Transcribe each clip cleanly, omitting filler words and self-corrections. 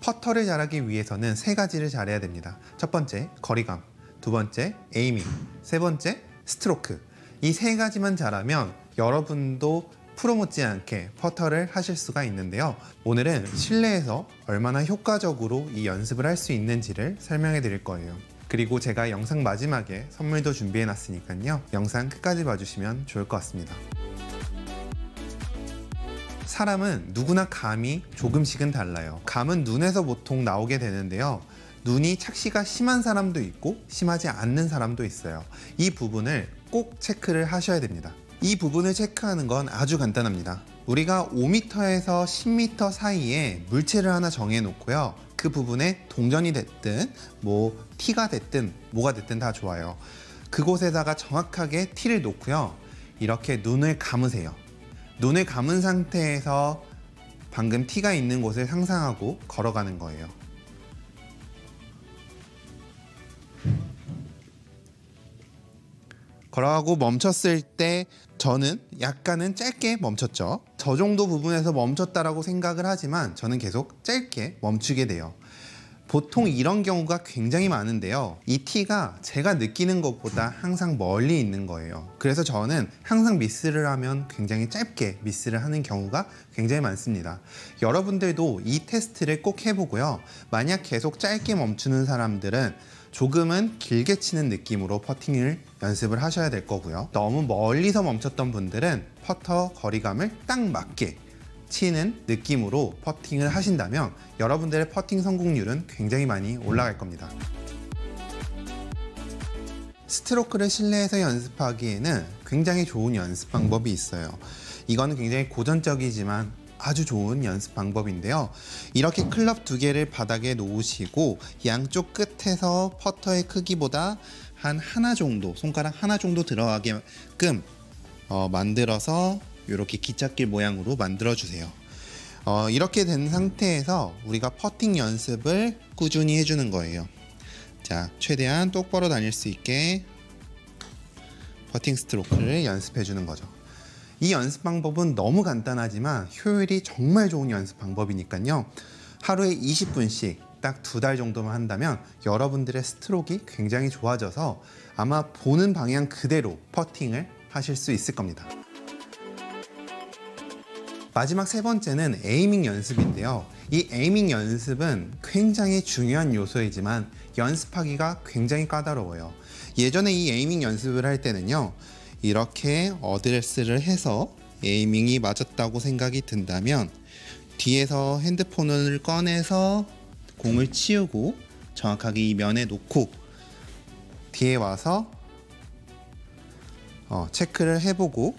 퍼터를 잘하기 위해서는 세 가지를 잘해야 됩니다. 첫 번째, 거리감. 두 번째, 에이밍. 세 번째, 스트로크. 이 세 가지만 잘하면 여러분도 프로 못지않게 퍼터를 하실 수가 있는데요. 오늘은 실내에서 얼마나 효과적으로 이 연습을 할 수 있는지를 설명해 드릴 거예요. 그리고 제가 영상 마지막에 선물도 준비해 놨으니까요. 영상 끝까지 봐주시면 좋을 것 같습니다. 사람은 누구나 감이 조금씩은 달라요. 감은 눈에서 보통 나오게 되는데요. 눈이 착시가 심한 사람도 있고 심하지 않는 사람도 있어요. 이 부분을 꼭 체크를 하셔야 됩니다. 이 부분을 체크하는 건 아주 간단합니다. 우리가 5m에서 10m 사이에 물체를 하나 정해 놓고요. 그 부분에 동전이 됐든 티가 됐든 뭐가 됐든 다 좋아요. 그곳에다가 정확하게 티를 놓고요. 이렇게 눈을 감으세요. 눈을 감은 상태에서 방금 티가 있는 곳을 상상하고 걸어가는 거예요. 걸어가고 멈췄을 때 저는 약간은 짧게 멈췄죠. 저 정도 부분에서 멈췄다라고 생각을 하지만 저는 계속 짧게 멈추게 돼요. 보통 이런 경우가 굉장히 많은데요. 이 티가 제가 느끼는 것보다 항상 멀리 있는 거예요. 그래서 저는 항상 미스를 하면 굉장히 짧게 미스를 하는 경우가 굉장히 많습니다. 여러분들도 이 테스트를 꼭 해보고요. 만약 계속 짧게 멈추는 사람들은 조금은 길게 치는 느낌으로 퍼팅을 연습을 하셔야 될 거고요. 너무 멀리서 멈췄던 분들은 퍼터 거리감을 딱 맞게 치는 느낌으로 퍼팅을 하신다면 여러분들의 퍼팅 성공률은 굉장히 많이 올라갈 겁니다. 스트로크를 실내에서 연습하기에는 굉장히 좋은 연습 방법이 있어요. 이거는 굉장히 고전적이지만 아주 좋은 연습 방법인데요. 이렇게 클럽 두 개를 바닥에 놓으시고 양쪽 끝에서 퍼터의 크기보다 한 하나 정도, 손가락 하나 정도 들어가게끔 만들어서 이렇게 기찻길 모양으로 만들어 주세요. 이렇게 된 상태에서 우리가 퍼팅 연습을 꾸준히 해주는 거예요. 자, 최대한 똑바로 다닐 수 있게 퍼팅 스트로크를 연습해 주는 거죠. 이 연습 방법은 너무 간단하지만 효율이 정말 좋은 연습 방법이니까요. 하루에 20분씩 딱 2달 정도만 한다면 여러분들의 스트로크가 굉장히 좋아져서 아마 보는 방향 그대로 퍼팅을 하실 수 있을 겁니다. 마지막 세 번째는 에이밍 연습인데요. 이 에이밍 연습은 굉장히 중요한 요소이지만 연습하기가 굉장히 까다로워요. 예전에 이 에이밍 연습을 할 때는요. 이렇게 어드레스를 해서 에이밍이 맞았다고 생각이 든다면 뒤에서 핸드폰을 꺼내서 공을 치우고 정확하게 이 면에 놓고 뒤에 와서 체크를 해보고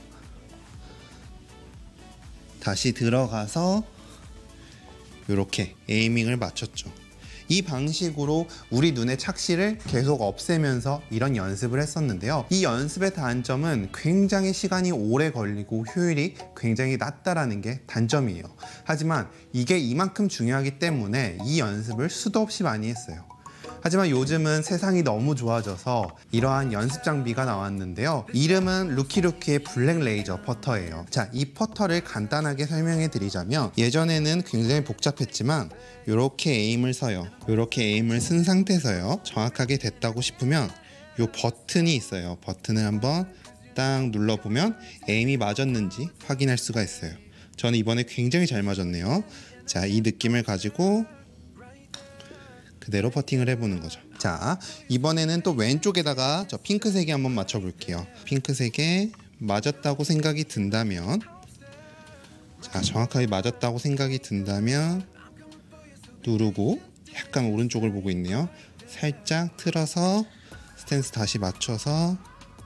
다시 들어가서 이렇게 에이밍을 맞췄죠. 이 방식으로 우리 눈의 착시를 계속 없애면서 이런 연습을 했었는데요. 이 연습의 단점은 굉장히 시간이 오래 걸리고 효율이 굉장히 낮다라는 게 단점이에요. 하지만 이게 이만큼 중요하기 때문에 이 연습을 수도 없이 많이 했어요. 하지만 요즘은 세상이 너무 좋아져서 이러한 연습 장비가 나왔는데요. 이름은 루키루키의 블랙 레이저 퍼터예요. 자, 이 퍼터를 간단하게 설명해 드리자면 예전에는 굉장히 복잡했지만 이렇게 에임을 서요. 이렇게 에임을 쓴 상태에서요. 정확하게 됐다고 싶으면 이 버튼이 있어요. 버튼을 한번 딱 눌러보면 에임이 맞았는지 확인할 수가 있어요. 저는 이번에 굉장히 잘 맞았네요. 자, 이 느낌을 가지고 그대로 퍼팅을 해보는 거죠. 자, 이번에는 또 왼쪽에다가 저 핑크색에 한번 맞춰볼게요. 핑크색에 맞았다고 생각이 든다면, 자, 정확하게 맞았다고 생각이 든다면 누르고 약간 오른쪽을 보고 있네요. 살짝 틀어서 스탠스 다시 맞춰서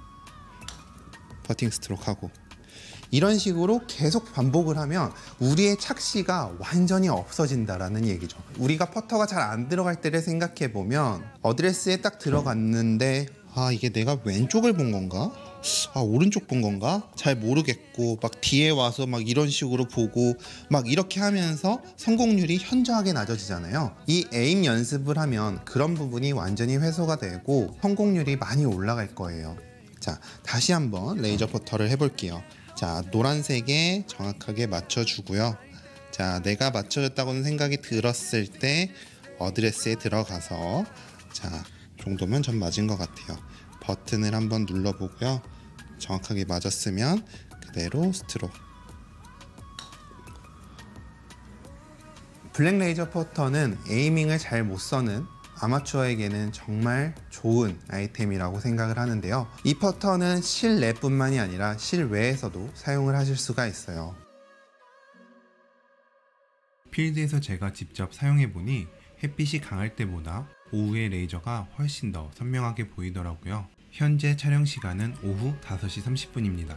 퍼팅 스트로크 하고, 이런 식으로 계속 반복을 하면 우리의 착시가 완전히 없어진다라는 얘기죠. 우리가 퍼터가 잘 안 들어갈 때를 생각해 보면 어드레스에 딱 들어갔는데 이게 내가 왼쪽을 본 건가? 오른쪽 본 건가? 잘 모르겠고 막 뒤에 와서 막 이런 식으로 보고 막 이렇게 하면서 성공률이 현저하게 낮아지잖아요. 이 에임 연습을 하면 그런 부분이 완전히 해소가 되고 성공률이 많이 올라갈 거예요. 자, 다시 한번 레이저 퍼터를 해볼게요. 자, 노란색에 정확하게 맞춰주고요. 자, 내가 맞춰줬다고는 생각이 들었을 때 어드레스에 들어가서, 자, 정도면 전 맞은 것 같아요. 버튼을 한번 눌러보고요. 정확하게 맞았으면 그대로 스트로크. 블랙 레이저 퍼터는 에이밍을 잘 못 써는 아마추어에게는 정말 좋은 아이템이라고 생각을 하는데요. 이 퍼터는 실내뿐만이 아니라 실외에서도 사용을 하실 수가 있어요. 필드에서 제가 직접 사용해보니 햇빛이 강할 때보다 오후의 레이저가 훨씬 더 선명하게 보이더라고요. 현재 촬영 시간은 오후 5시 30분입니다.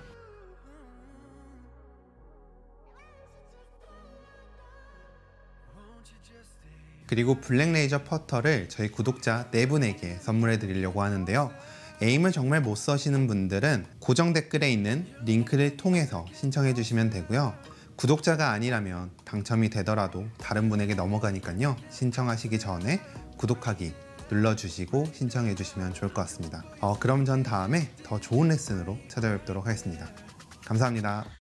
그리고 블랙 레이저 퍼터를 저희 구독자 4분에게 선물해 드리려고 하는데요. 에임을 정말 못 써시는 분들은 고정 댓글에 있는 링크를 통해서 신청해 주시면 되고요. 구독자가 아니라면 당첨이 되더라도 다른 분에게 넘어가니까요. 신청하시기 전에 구독하기 눌러주시고 신청해 주시면 좋을 것 같습니다. 그럼 전 다음에 더 좋은 레슨으로 찾아뵙도록 하겠습니다. 감사합니다.